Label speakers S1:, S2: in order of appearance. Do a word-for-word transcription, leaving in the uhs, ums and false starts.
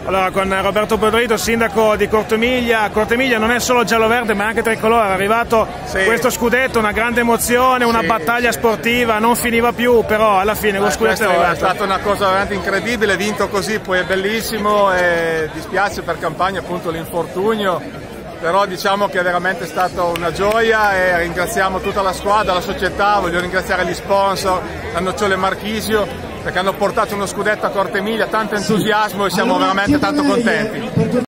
S1: Allora, con Roberto Podrito, sindaco di Cortemiglia. Cortemiglia non è solo giallo-verde ma anche tricolore, è arrivato sì. questo scudetto, una grande emozione, una sì, battaglia sì, sportiva, non finiva più, però alla fine lo scudetto è arrivato.
S2: È stata una cosa veramente incredibile, vinto così, poi è bellissimo e dispiace per Campagna appunto l'infortunio, però diciamo che è veramente stata una gioia e ringraziamo tutta la squadra, la società, voglio ringraziare gli sponsor, la Nocciole Marchisio, perché hanno portato uno scudetto a Cortemiglia, tanto entusiasmo e siamo veramente tanto contenti.